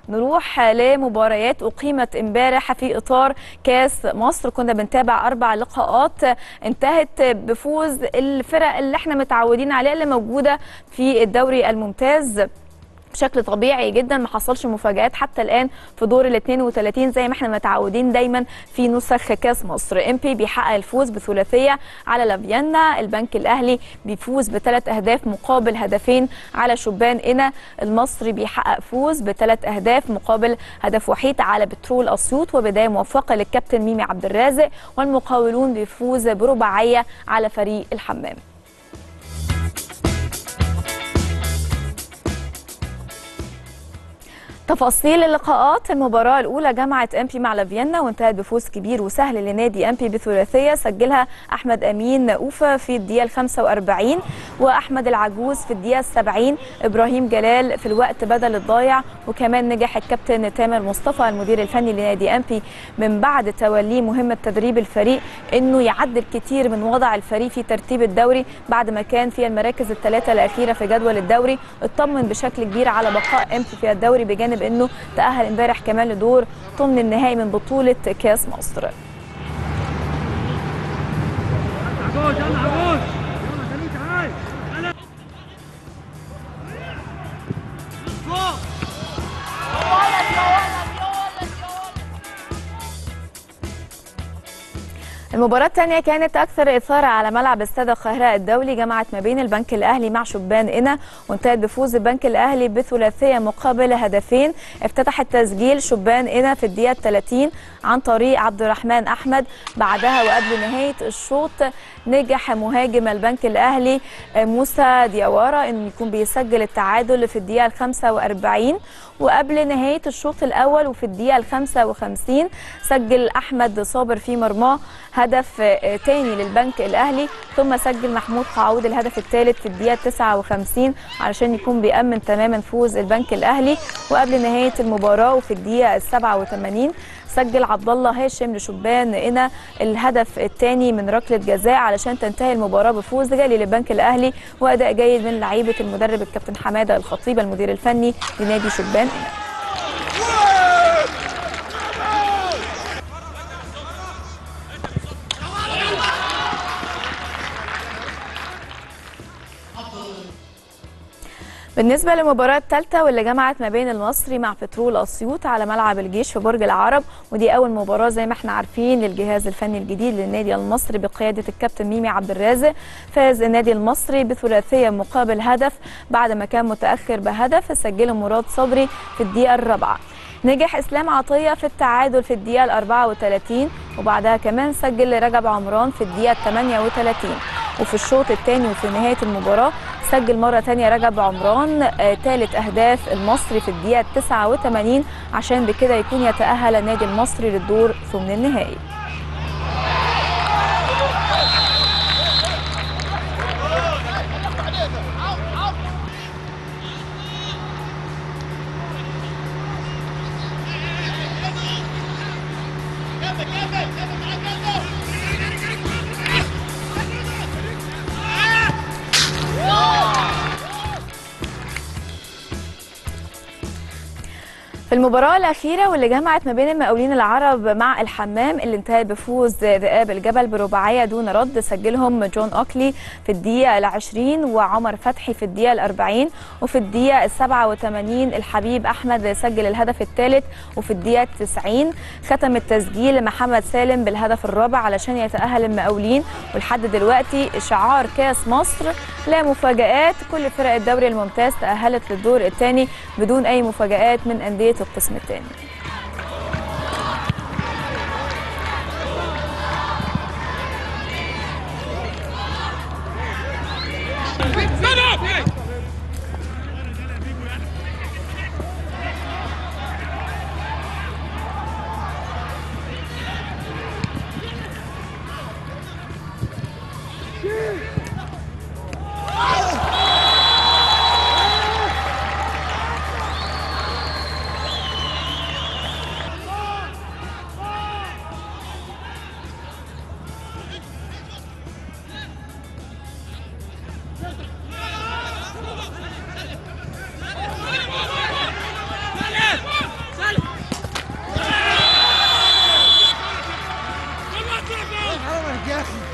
نروح لمباريات أقيمت امبارح في إطار كاس مصر. كنا بنتابع 4 لقاءات انتهت بفوز الفرق اللي احنا متعودين عليها اللي موجودة في الدوري الممتاز بشكل طبيعي جدا. ما حصلش مفاجآت حتى الآن في دور ال 32 زي ما احنا متعودين دايما في نسخ كاس مصر. امبي بيحقق الفوز بثلاثية على لافيانا، البنك الأهلي بيفوز ب3 أهداف مقابل هدفين على شبان إنا، المصري بيحقق فوز ب3 أهداف مقابل هدف وحيد على بترول أسيوط، وبداية موفقة للكابتن ميمي عبد الرازق، والمقاولون بيفوز برباعية على فريق الحمام. تفاصيل اللقاءات: المباراة الأولى جمعت أمبي مع لافيانا وانتهت بفوز كبير وسهل لنادي أمبي بثلاثية سجلها أحمد أمين أوفا في الدقيقة 45 وأحمد العجوز في الدقيقة 70، إبراهيم جلال في الوقت بدل الضايع. وكمان نجح الكابتن تامر مصطفى المدير الفني لنادي أمبي من بعد توليه مهمة تدريب الفريق إنه يعدل كتير من وضع الفريق في ترتيب الدوري بعد ما كان في المراكز الثلاثة الأخيرة في جدول الدوري. اطمن بشكل كبير على بقاء أمبي في الدوري بجانب انه تأهل امبارح كمان لدور ضمن النهائي من بطولة كاس مصر. المباراة الثانية كانت أكثر إثارة على ملعب استاد القاهرة الدولي، جمعت ما بين البنك الأهلي مع شبان إنا وانتهت بفوز البنك الأهلي بثلاثية مقابل هدفين. افتتح التسجيل شبان إنا في الدقيقة 30 عن طريق عبد الرحمن أحمد، بعدها وقبل نهاية الشوط نجح مهاجم البنك الأهلي موسى ديوارا إنه يكون بيسجل التعادل في الدقيقة 45، وقبل نهاية الشوط الأول وفي الدقيقة 55 سجل أحمد صابر في مرماه هدف تاني للبنك الأهلي، ثم سجل محمود قعود الهدف الثالث في الدقيقة 59 علشان يكون بيأمن تماما فوز البنك الأهلي. وقبل نهاية المباراة وفي الدقيقة 87 سجل عبد الله هاشم لشبان إنا الهدف الثاني من ركلة جزاء علشان تنتهي المباراة بفوز جالي للبنك الأهلي وأداء جيد من لعيبة المدرب الكابتن حمادة الخطيب المدير الفني لنادي شبان إنا. بالنسبة للمباراة الثالثة واللي جمعت ما بين المصري مع بترول أسيوط على ملعب الجيش في برج العرب، ودي أول مباراة زي ما احنا عارفين للجهاز الفني الجديد للنادي المصري بقيادة الكابتن ميمي عبد الرازق. فاز النادي المصري بثلاثية مقابل هدف بعد ما كان متأخر بهدف سجله مراد صبري في الدقيقة 4. نجح إسلام عطية في التعادل في الدقيقة 34 وبعدها كمان سجل رجب عمران في الدقيقة 38. وفي الشوط الثاني وفي نهاية المباراة سجل مرة ثانية رجب عمران ثالث أهداف المصري في الدقيقة 89 عشان بكده يكون يتأهل النادي المصري للدور ضمن النهائي. في المباراة الأخيرة واللي جمعت ما بين المقاولين العرب مع الحمام اللي انتهت بفوز ذئاب الجبل برباعية دون رد سجلهم جون أوكلي في الدقيقة 20 وعمر فتحي في الدقيقة 40 وفي الدقيقة 87 الحبيب أحمد سجل الهدف الثالث وفي الدقيقة 90 ختم التسجيل محمد سالم بالهدف الرابع علشان يتأهل المقاولين. ولحد دلوقتي شعار كاس مصر لا مفاجآت، كل فرق الدوري الممتاز تأهلت للدور الثاني بدون أي مفاجآت من أندية القسم الثاني. حرامك يا اخي.